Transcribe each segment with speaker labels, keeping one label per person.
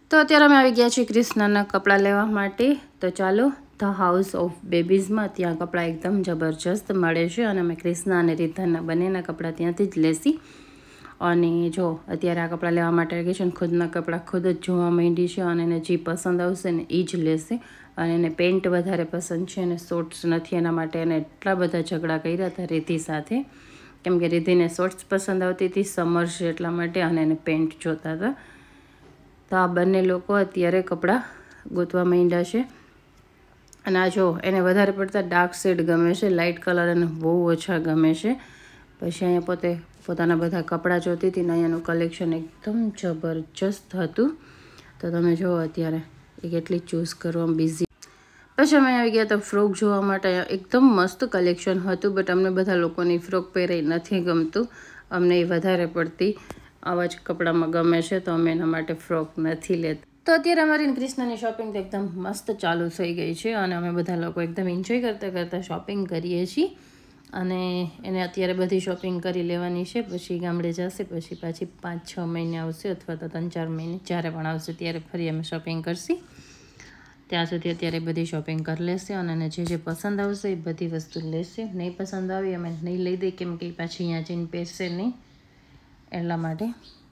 Speaker 1: તો અત્યારે અમે આવી ગયા છીએ ક્રિષ્નાના કપડાં લેવા માટે. તો ચાલો ધ હાઉસ ઓફ બેબીઝમાં ત્યાં કપડાં એકદમ જબરજસ્ત મળે છે અને અમે ક્રિષ્ના અને રીધાના બંનેના કપડાં ત્યાંથી જ લેશી. અને જો અત્યારે આ કપડાં લેવા માટે ગઈ છે ને ખુદના કપડાં ખુદ જ જોવા માંડી છે અને એને જે પસંદ આવશે ને એ જ લેશે. અને એને પેન્ટ વધારે પસંદ છે અને શોર્ટ્સ નથી, એના માટે એને એટલા બધા ઝઘડા કર્યા હતા રીધિ સાથે, કેમ કે રીધિને શોર્ટ્સ પસંદ આવતી હતી, સમર છે એટલા માટે, અને એને પેન્ટ જોતા હતા. તો આ બંને લોકો અત્યારે કપડાં ગોતવા માંડ્યા છે. અને આ જો એને વધારે પડતા ડાર્ક શેડ ગમે છે, લાઇટ કલર એને બહુ ઓછા ગમે છે. પછી અહીંયા પોતાના બધા કપડાં જોતી હતી ને અહીંયાનું કલેક્શન એકદમ જબરજસ્ત હતું. તો તમે જુઓ અત્યારે એ કેટલી ચૂઝ કરવામાં બિઝી. પછી અમે આવી ગયા તો ફ્રોક જોવા માટે. એકદમ મસ્ત કલેક્શન હતું, બટ અમને બધા લોકોની ફ્રોક પહેરી નથી ગમતું. અમને એ વધારે પડતી આવા જ કપડામાં ગમે છે, તો અમે એના માટે ફ્રોક નથી લેતા. તો અત્યારે અમારી ક્રિષ્નાની શોપિંગ તો એકદમ મસ્ત ચાલુ થઈ ગઈ છે અને અમે બધા લોકો એકદમ એન્જોય કરતાં શોપિંગ કરીએ છીએ. અને એને અત્યારે બધી શોપિંગ કરી લેવાની છે, પછી ગામડે જશે, પછી પાછી 5-6 મહિને આવશે અથવા તો 3-4 મહિને, જ્યારે પણ આવશે ત્યારે ફરી અમે શોપિંગ કરશી. ત્યાં સુધી અત્યારે બધી શોપિંગ કરી લેશે અને એને જે પસંદ આવશે એ બધી વસ્તુ લેશે. નહીં પસંદ આવી અમે નહીં લઈ દઈએ, કેમ કે પાછી અહીંયા જઈને પહેરશે નહીં, એટલા માટે.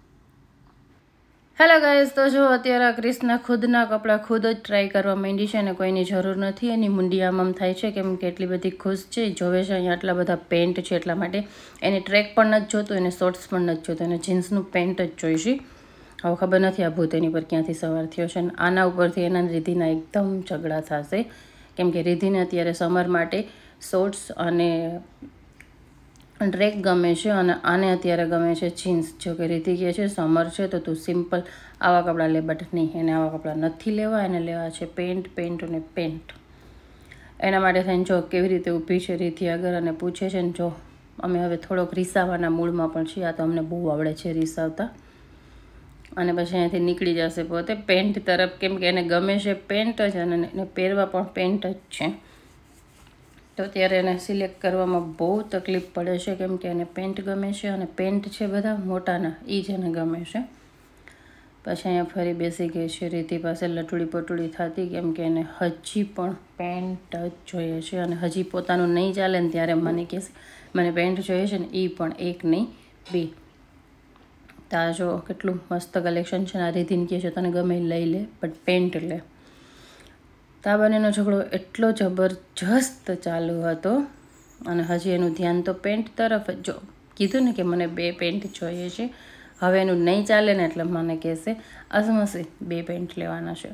Speaker 1: હેલો ગાઈઝ, તો જો અત્યારે ક્રિષ્ના ખુદના કપડાં ખુદ જ ટ્રાય કરવા માંડી છે અને કોઈની જરૂર નથી. એની મુંડી આમ થાય છે કેમ કે એટલી બધી ખુશ છે, જોવે છે અહીંયા આટલા બધા પેન્ટ છે એટલા માટે. એને ટ્રેક પણ નથી જોતું, એને શોર્ટ્સ પણ નથી જોતું, એને જીન્સનું પેન્ટ જ જોઈશે. હવે ખબર નથી આ ભૂત એની પર ક્યાંથી સવાર થયો છે. અને આના ઉપરથી એના રીધિના એકદમ ઝઘડા થશે, કેમ કે રીધિને અત્યારે સમર માટે શોર્ટ્સ અને ટ્રેક ગમે છે અને આને અત્યારે ગમે છે જીન્સ. જો કે રીધિ કહે છે સમર છે તો તું સિમ્પલ આવા કપડાં લે, બટ નહીં, એને આવા કપડાં નથી લેવા, એને લેવા છે પેન્ટ અને પેન્ટ. એના માટે થઈને જો કેવી રીતે ઊભી છે રીધિ આગળ અને પૂછે છે ને. જો અમે હવે થોડોક રીસાવાના મૂડમાં પણ છીએ, આ તો અમને બહુ આવડે છે રીસાવતા. અને પછી અહીંયાથી નીકળી જશે પોતે પેન્ટ તરફ, કેમ કે એને ગમે છે પેન્ટ જ અને એને પહેરવા પણ પેન્ટ જ છે. તો ત્યારે એને સિલેક્ટ કરવામાં બહુ તકલીફ પડે છે, કેમ કે એને પેન્ટ ગમે છે અને પેન્ટ છે બધા મોટાના, એ જ એને ગમે છે. પછી અહીંયા ફરી બેસી ગઈ છે રીધિ પાસે લટુડી પટુડી થતી, કેમ કે એને હજી પણ પેન્ટ જ જોઈએ છે અને હજી પોતાનું નહીં ચાલે ને ત્યારે મને કહેશે મને પેન્ટ જોઈએ છે ને, એ પણ 1 નહીં 2. ત્યાં જો કેટલું મસ્ત કલેક્શન છે. આ રીધિને કહે છે તને ગમે લઈ લે, બટ પેન્ટ લે. તા બંનેનો ઝઘડો એટલો જબરજસ્ત ચાલુ હતો અને હજી એનું ધ્યાન તો પેન્ટ તરફ જ. જો કીધું ને કે મને 2 પેન્ટ જોઈએ છે, હવે એનું નહીં ચાલે ને એટલે મને કહેશે અસમસી 2 પેન્ટ લેવાના છે.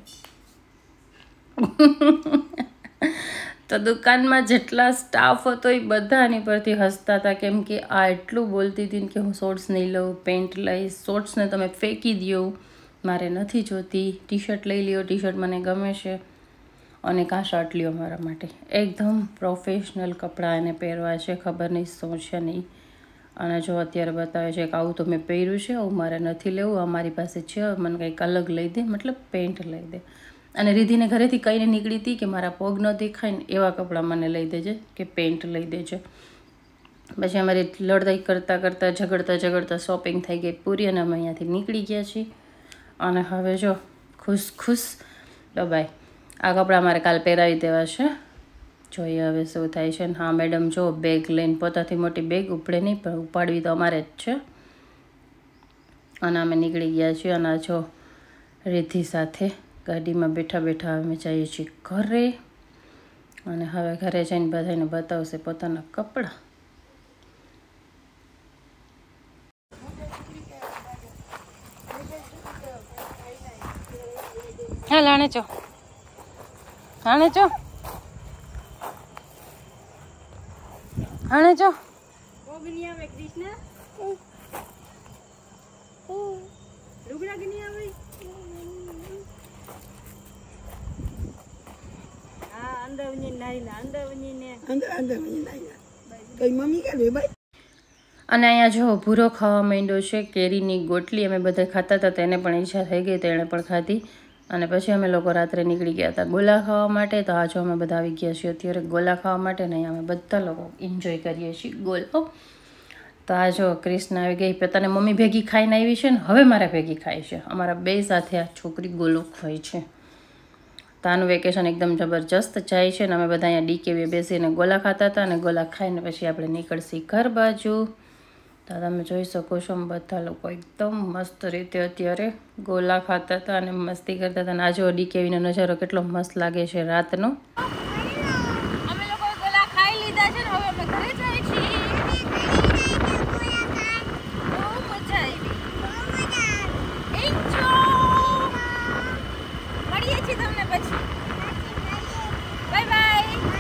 Speaker 1: તો દુકાનમાં જેટલા સ્ટાફ હતો એ બધાની પરથી હસતા હતા, કેમ કે આ એટલું બોલતી હતી કે હું શોર્ટ્સ નહીં લઉં, પેન્ટ લઈશ, શોર્ટ્સને તમે ફેંકી દો, મારે નથી જોતી, ટી શર્ટ લઈ લ્યો, ટી શર્ટ મને ગમે છે, અને કાં શર્ટ લ્યો મારા માટે. એકદમ પ્રોફેશનલ કપડાં એને પહેરવા છે, ખબર નહીં શું છે નહીં. અને જો અત્યારે બતાવે છે કે આવું તો મેં પહેર્યું છે, આવું મારે નથી લેવું, અમારી પાસે છે, મને કંઈક અલગ લઈ દે, મતલબ પેન્ટ લઈ દે. અને રીધિને ઘરેથી કહીને નીકળી હતી કે મારા પગ ન દેખાય ને એવા કપડાં મને લઈ દેજે, કે પેન્ટ લઈ દેજે. પછી અમારી લડાઈ કરતાં ઝઘડતા શોપિંગ થઈ ગઈ પૂરી અને અમે અહીંયાથી નીકળી ગયા છીએ. અને હવે જો ખુશ બાય. આ કપડાં મારે કાલ પહેરાવી દેવા છે, જોઈએ હવે શું થાય છે. હા મેડમ જો બેગ લઈને, પોતાથી મોટી બેગ ઉપડે નહીં પણ ઉપાડવી તો અમારે જ છે. અને અમે નીકળી ગયા છીએ. અને જો રીધિ સાથે ગાડીમાં બેઠા અમે જઈએ છીએ ઘરે. અને હવે ઘરે જઈને બધાને બતાવશે પોતાના કપડાં. હા લાણે ચો હાણે ચો
Speaker 2: લુગડા કે નહીં આવે? હા અંદર વની નાઈના, અંદર વની ને અંદર વની નાઈના. કઈ મમ્મી કે રે ભાઈ.
Speaker 1: અને અહીંયા જો ભૂરો ખાવા માંડ્યો છે, કેરીની ગોટલી અમે બધા ખાતા હતા, તેને પણ ઈચ્છા થઈ ગઈ, તેણે પણ ખાધી. અને પછી અમે લોકો રાત્રે નીકળી ગયા હતા ગોલા ખાવા માટે. તો આ જો અમે બધા આવી ગયા છીએ અત્યારે ગોલા ખાવા માટે. ને અહીંયા અમે બધા લોકો એન્જોય કરીએ છીએ ગોલો. તો આ જો ક્રિષ્ના આવી ગઈ, પોતાને મમ્મી ભેગી ખાઈને આવી છે ને હવે મારા ભેગી ખાય છે. અમારા બે સાથે આ છોકરી ગોલું ખાય છે. તો આનું વેકેશન એકદમ જબરજસ્ત જાય છે ને અમે બધા અહીંયા ડીકેવી બેસીને ગોલા ખાતા હતા અને ગોલા ખાઈને પછી આપણે નીકળશી ઘર બાજુ. તો તમે જોઈ શકો છો બધા લોકો એકદમ મસ્ત રીતે અત્યારે ગોલા ખાતા હતા અને મસ્તી કરતા હતા. અને આ જો ડીકેવીનો નજારો કેટલો મસ્ત લાગે છે રાતનો. અમે લોકો ગોલા ખાઈ લીધા છે ને હવે અમે ઘરે જઈએ છીએ. બહુ મજા આવી. મળીએ છીએ તમને પછી. Bye bye.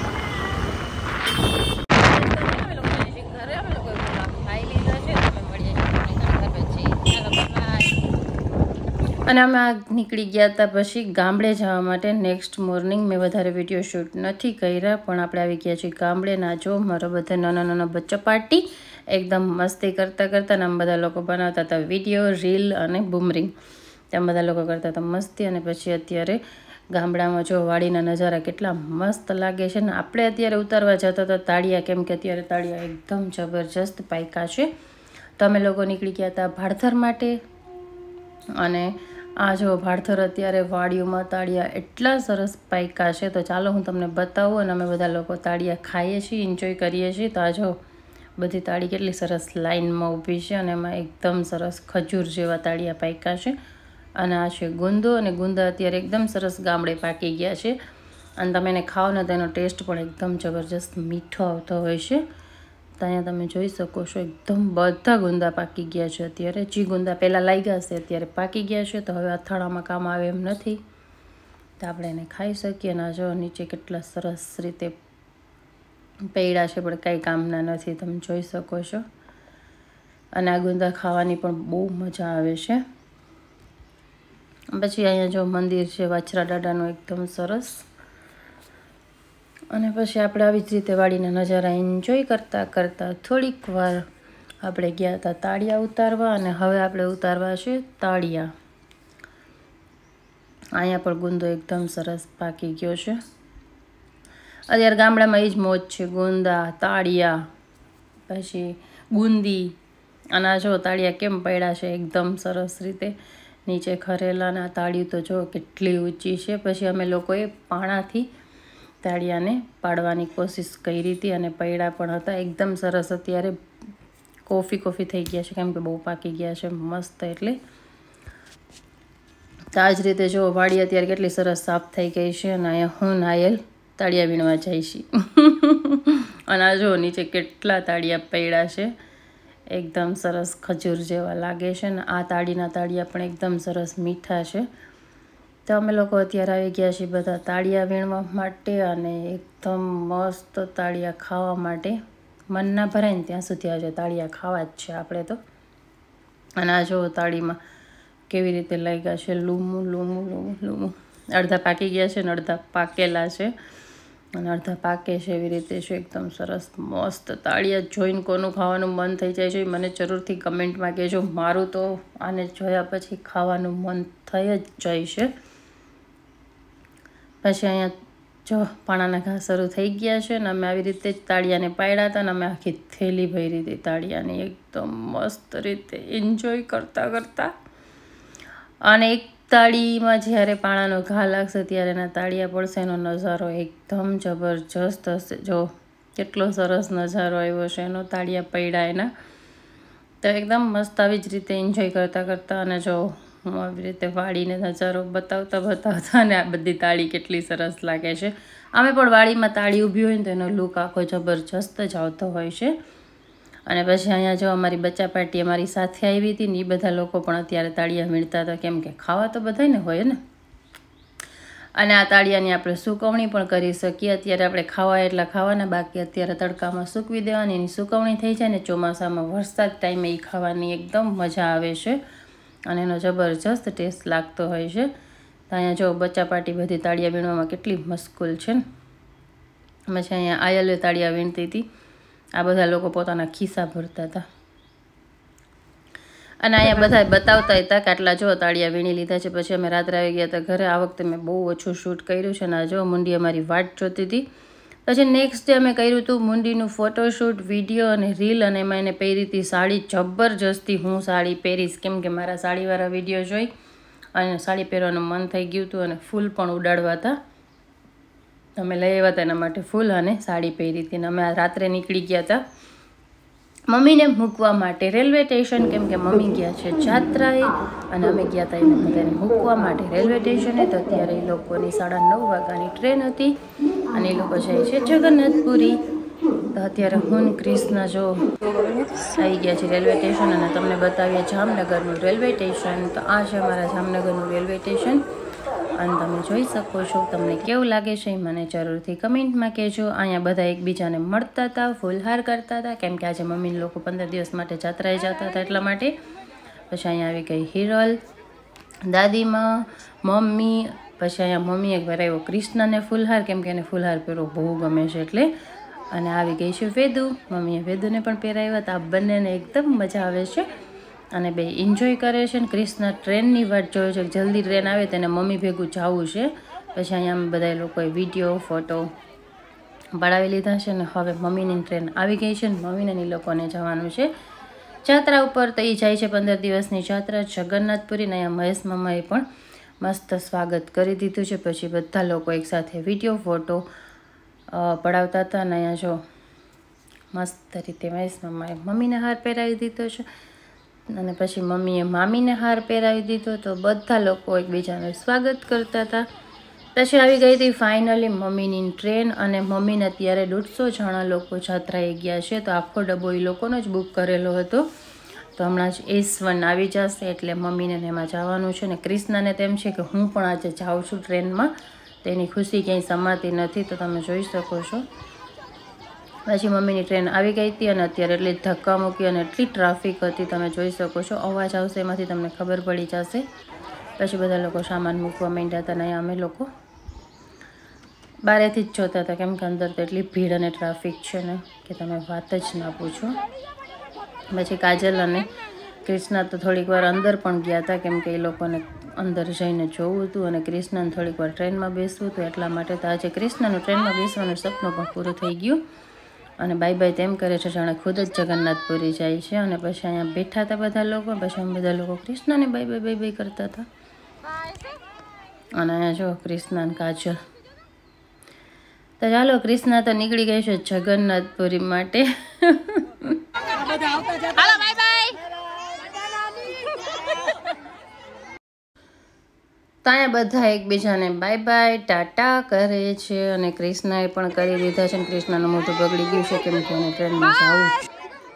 Speaker 1: અને અમે આ નીકળી ગયા હતા પછી ગામડે જવા માટે. નેક્સ્ટ મોર્નિંગ મેં વધારે વિડીયો શૂટ નથી કર્યા પણ આપણે આવી ગયા છીએ ગામડે. ના જો મારો બધા નાના નાના બચ્ચા પાર્ટી એકદમ મસ્તી કરતાં કરતાં ને આમ બધા લોકો બનાવતા હતા વિડીયો, રીલ અને બૂમરિંગ. ત્યાં બધા લોકો કરતા હતા મસ્તી. અને પછી અત્યારે ગામડામાં જો વાડીના નજારા કેટલા મસ્ત લાગે છે ને. આપણે અત્યારે ઉતારવા જતા હતા તાળિયા, કેમ કે અત્યારે તાળિયા એકદમ જબરજસ્ત પાયકા છે. તો અમે લોકો નીકળી ગયા હતા ભાડથર માટે. અને આ જો ભાડથર અત્યારે વાડીઓમાં તાળિયા એટલા સરસ પાયકા છે. તો ચાલો હું તમને બતાવું. અને અમે બધા લોકો તાળિયા ખાઈએ છીએ, એન્જોય કરીએ છીએ. તો આ જો બધી તાળી કેટલી સરસ લાઈનમાં ઊભી છે અને એમાં એકદમ સરસ ખજૂર જેવા તાળિયા પાયકા છે. અને આ છે ગુંદો. અને ગુંદા અત્યારે એકદમ સરસ ગામડે પાકી ગયા છે. અને તમે એને ખાઓ ને તો એનો ટેસ્ટ પણ એકદમ જબરજસ્ત મીઠો આવતો હોય છે. તો અહીંયા તમે જોઈ શકો છો એકદમ બધા ગુંદા પાકી ગયા છે અત્યારે. જે ગુંદા પહેલાં લાગ્યા છે અત્યારે પાકી ગયા છે. તો હવે અથાણામાં કામ આવે એમ નથી. તો આપણે એને ખાઈ શકીએ. અને જો નીચે કેટલા સરસ રીતે પૈડા છે પણ કાંઈ કામના નથી, તમે જોઈ શકો છો. અને આ ગુંદા ખાવાની પણ બહુ મજા આવે છે. પછી અહીંયા જો મંદિર છે વાછરા દાદાનું એકદમ સરસ. અને પછી આપણે આવી જ રીતે વાડીના નજારા એન્જોય કરતાં કરતાં થોડીક વાર આપણે ગયા હતા તાળિયા ઉતારવા. અને હવે આપણે ઉતારવા છે તાળિયા. અહીંયા પણ ગુંદો એકદમ સરસ પાકી ગયો છે. અત્યારે ગામડામાં એ જ મોજ છે, ગુંદા, તાળિયા, પછી ગુંદી. અને આ જો તાળિયા કેમ પડ્યા છે એકદમ સરસ રીતે નીચે ખરેલા. અને આ તાળિયું તો જો કેટલી ઊંચી છે. પછી અમે લોકોએ પાણાથી તાળિયાને પાડવાની કોશિશ કરી હતી અને પૈડા પણ હતા એકદમ સરસ. અત્યારે કોફી થઈ ગયા છે કેમ કે બહુ પાકી ગયા છે મસ્ત. એટલે તો આ જ રીતે જો વાડી અત્યારે કેટલી સરસ સાફ થઈ ગઈ છે. અને અહીંયા હું નાયલ તાળિયા વીણવા જાય છે. અને આ જો નીચે કેટલા તાળિયા પૈડા છે એકદમ સરસ ખજૂર જેવા લાગે છે. ને આ તાળીના તાળિયા પણ એકદમ સરસ મીઠા છે. તો અમે લોકો અત્યારે આવી ગયા છીએ બધા તાળિયા વીણવા માટે અને એકદમ મસ્ત તાળિયા ખાવા માટે. મન ના ભરાય ને ત્યાં સુધી આજે તાળિયા ખાવા જ છે આપણે તો. અને આ જો તાળીમાં કેવી રીતે લાગ્યા છે લૂમું લૂમું લૂમું લૂમું. અડધા પાકી ગયા છે ને અડધા પાકેલા છે. અને અડધા પાકે છે એવી રીતે છે એકદમ સરસ મસ્ત. તાળિયા જોઈને કોનું ખાવાનું મન થઈ જાય છે મને જરૂરથી કમેન્ટમાં કહેજો. મારું તો આને જોયા પછી ખાવાનું મન થઈ જ જાય છે. પછી અહીંયા જો પાણાના ઘા શરૂ થઈ ગયા છે. અને અમે આવી રીતે જ તાળિયાને પાડ્યા હતા. અને અમે આખી થેલી ભરી હતી તાળિયાની એકદમ મસ્ત રીતે એન્જોય કરતાં કરતાં. અને એક તાળીમાં જ્યારે પાણાનો ઘા લાગશે ત્યારે એના તાળિયા પડશે એનો નજારો એકદમ જબરજસ્ત હશે. જો કેટલો સરસ નજારો આવ્યો છે એનો તાળિયા પડ્યા એના. તો એકદમ મસ્ત આવી જ રીતે એન્જોય કરતાં કરતાં. અને જો હું આવી રીતે વાડીને નજારો બતાવતા અને આ બધી તાળી કેટલી સરસ લાગે છે. અમે પણ વાડીમાં તાળી ઊભી હોય ને તો એનો લુક આખો જબરજસ્ત જ આવતો હોય છે. અને પછી અહીંયા જો અમારી બચ્ચા પાર્ટી અમારી સાથે આવી હતી ને એ બધા લોકો પણ અત્યારે તાળિયા વીણતા હતા કેમ કે ખાવા તો બધાને હોય ને. અને આ તાળિયાની આપણે સુકવણી પણ કરી શકીએ. અત્યારે આપણે ખાવા એટલા ખાવાના, બાકી અત્યારે તડકામાં સૂકવી દેવાની. એની સુકવણી થઈ જાય ને ચોમાસામાં વરસાદ ટાઈમે એ ખાવાની એકદમ મજા આવે છે અને એનો જબરજસ્ત ટેસ્ટ લાગતો હોય છે. તો અહીંયા જો બચ્ચા પાર્ટી બધી તાળિયા વીણવામાં કેટલી મસ્કુલ છે ને. પછી અહીંયા આયલે તાળિયા વીણતી હતી. આ બધા લોકો પોતાના ખિસ્સા ભરતા હતા. અને અહીંયા બધા બતાવતા હતા કે આટલા જો તાળિયા વીણી લીધા છે. પછી અમે રાત્રે આવી ગયા હતા ઘરે. આ વખતે મેં બહુ ઓછું શૂટ કર્યું છે. અને આ જો મુંડી અમારી વાટ જોતી હતી પછી નેક્સ્ટ ડે અમે કર્યું હતું મુંડીનું ફોટોશૂટ, વિડીયો અને રીલ, અને એમાં એને પહેરી હતી સાડી. જબરજસ્તી હું સાડી પહેરીશ કેમ કે મારા સાડીવાળા વિડીયો જોઈ અને સાડી પહેરવાનું મન થઈ ગયું હતું અને ફૂલ પણ ઉડાડવા હતા. અમે લઈ આવ્યા હતા એના માટે ફૂલ અને સાડી પહેરી હતી. અને અમે રાત્રે નીકળી ગયા હતા મમ્મીને મૂકવા માટે રેલવે સ્ટેશન, કેમ કે મમ્મી ગયા છે જાત્રાએ અને અમે ગયા હતા એને બધાને મૂકવા માટે રેલવે સ્ટેશને. તો અત્યારે એ લોકોની 9:30 વાગ્યાની ટ્રેન હતી અને એ લોકો જાય છે જગન્નાથપુરી. તો અત્યારે હું કૃષ્ણ જો આવી ગયા છે રેલવે સ્ટેશન અને તમને બતાવીએ જામનગરનું રેલવે સ્ટેશન. તો આ છે અમારા જામનગરનું રેલવે સ્ટેશન અને તમે જોઈ શકો છો. તમને કેવું લાગે છે મને જરૂરથી કમેન્ટમાં કહેજો. અહીંયા બધા એકબીજાને મળતા હતા, ફૂલહાર કરતા હતા કેમ કે આજે મમ્મીને લોકો 15 દિવસ માટે જાત્રાએ જતા હતા એટલા માટે. પછી અહીંયા આવી ગઈ હિરલ, દાદીમાં, મમ્મી. પછી અહીંયા મમ્મીએ પહેરાવ્યો કૃષ્ણને ફૂલહાર કેમ કે એને ફૂલહાર પહેરવો બહુ ગમે છે એટલે. અને આવી ગઈ છે વેદુ, મમ્મીએ વેદુને પણ પહેરાવ્યા હતા. આ બંનેને એકદમ મજા આવે છે અને બે એન્જોય કરે છે. ને કૃષ્ણ ટ્રેનની વાટ જોયો છે, જલ્દી ટ્રેન આવે તેને મમ્મી ભેગું જવું છે. પછી અહીંયા અમે બધા લોકોએ વિડીયો, ફોટો પડાવી લીધા છે ને હવે મમ્મીની ટ્રેન આવી ગઈ છે ને મમ્મીને એ લોકોને જવાનું છે જાત્રા ઉપર. તો એ જાય છે 15 દિવસની જાત્રા જગન્નાથપુરી. ને અહીંયા મહેશ મામાએ પણ મસ્ત સ્વાગત કરી દીધું છે. પછી બધા લોકો એકસાથે વિડીયો, ફોટો પડાવતા હતા. અને અહીંયા જો મસ્ત રીતે મહેશ મામાએ મમ્મીને હાર પહેરાવી દીધો છે અને પછી મમ્મીએ મામીને હાર પહેરાવી દીધો. તો બધા લોકો એકબીજાનું સ્વાગત કરતા હતા. પછી આવી ગઈ હતી ફાઇનલી મમ્મીની ટ્રેન અને મમ્મીને અત્યારે 150 જણા લોકો જાત્રાએ ગયા છે. તો આખો ડબ્બો એ લોકોનો જ બુક કરેલો હતો. તો હમણાં જ S1 આવી જશે એટલે મમ્મીને એમાં જવાનું છે. ને કૃષ્ણને તેમ છે કે હું પણ આજે જાઉં છું ટ્રેનમાં. તો એની ખુશી ક્યાંય સમાતી નથી તો તમે જોઈ શકો છો. પછી મમ્મીની ટ્રેન આવી ગઈ હતી અને અત્યારે એટલી ધક્કા મૂકી અને એટલી ટ્રાફિક હતી તમે જોઈ શકો છો. અવાજ આવશે એમાંથી તમને ખબર પડી જશે. પછી બધા લોકો સામાન મૂકવા માંડ્યા હતા અને અમે લોકો બહારેથી જ જોતા હતા કેમ કે અંદર તો એટલી ભીડ અને ટ્રાફિક છે ને કે તમે વાત જ ના પૂછો. પછી કાજલ અને કૃષ્ણા તો થોડીક વાર અંદર પણ ગયા હતા કેમ કે એ લોકોને અંદર જઈને જોવું હતું અને કૃષ્ણને થોડીક વાર ટ્રેનમાં બેસવું હતું એટલા માટે. તો આજે કૃષ્ણનું ટ્રેનમાં બેસવાનું સપનું પણ પૂરું થઈ ગયું અને બાય બાય તેમ કરે છે જાણે ખુદ જ જગન્નાથપુરી જાય છે. અને પછી અહીંયા બેઠા હતા બધા લોકો. પછી અમે બધા લોકો કૃષ્ણને બાય બાય કરતા હતા. અને અહીંયા જો કૃષ્ણ અને કાજલ. તો ચાલો કૃષ્ણા તો નીકળી ગઈ છે જગન્નાથપુરી માટે. હાલો બાય બાય. તો અહીંયા બધા એકબીજાને બાય બાય ટાટા કરે છે અને કૃષ્ણાએ પણ કરી દીધા છે. કૃષ્ણાનું મોઢું બગડી ગયું છે કેમ કે એને ટ્રેનમાં જવું છે.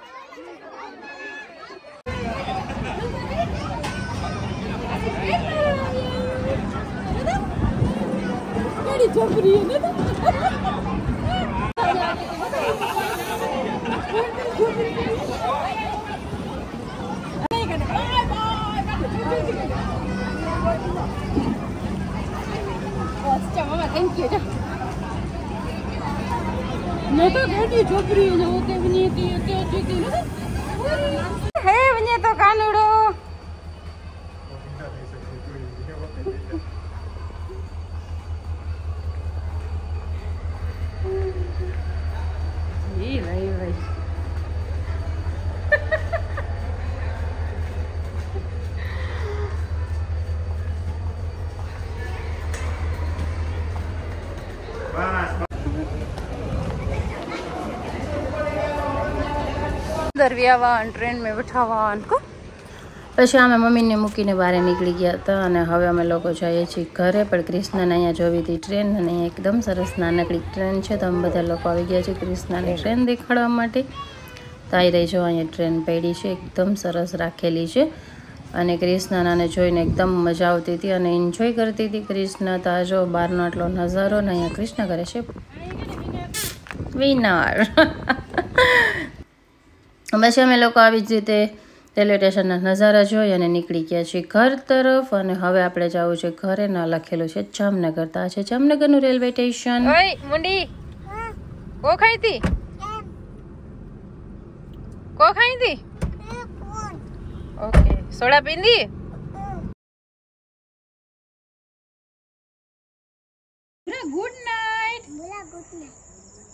Speaker 2: मैं तो घटी छोकरी जो होते बनी थी हे बने तो कानूड़ो ये भाई भाई ट्रेन में बैठा को
Speaker 1: પછી અમે મમ્મીને મૂકીને બહાર નીકળી ગયા હતા અને હવે અમે લોકો જઈએ છીએ ઘરે. પણ કૃષ્ણને અહીંયા જોવી હતી ટ્રેન અને અહીંયા એકદમ સરસ નાનકડી ટ્રેન છે. તો અમે બધા લોકો આવી ગયા છીએ કૃષ્ણની ટ્રેન દેખાડવા માટે. તો આવી રહી જો અહીંયા ટ્રેન પડી છે એકદમ સરસ રાખેલી છે અને કૃષ્ણને જોઈને એકદમ મજા આવતી હતી અને એન્જોય કરતી હતી કૃષ્ણ. તો આ જો બહારનો આટલો નજારો ને અહીંયા કૃષ્ણ કરે છે વિનર. પછી અમે લોકો આવી જ રીતે રેલવે સ્ટેશનના નજારા જોઈ અને નીકળી ગયા છીએ ઘર તરફ. અને હવે આપણે જવું છે ઘરે. ના લખેલું છે જામનગર. તો આ છે જામનગરનું રેલવે સ્ટેશન.
Speaker 2: ઓય મુંડી કો ખાઈ તી કો ખાઈ તી ઓકે સોડા પીંદી ગુડ નાઈટ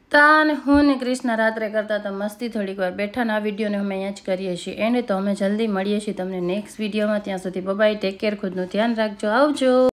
Speaker 1: તાને હું ને કૃષ્ણ રાત્રે કરતા હતા મસ્તી, થોડીક વાર બેઠા ને આ વિડીયોને અમે અહીંયા જ કરીએ છીએ એન્ડ. તો અમે જલ્દી મળીએ છીએ તમને નેક્સ્ટ વિડીયોમાં. ત્યાં સુધી બાય, ટેક કેર, ખુદનું ધ્યાન રાખજો, આવજો.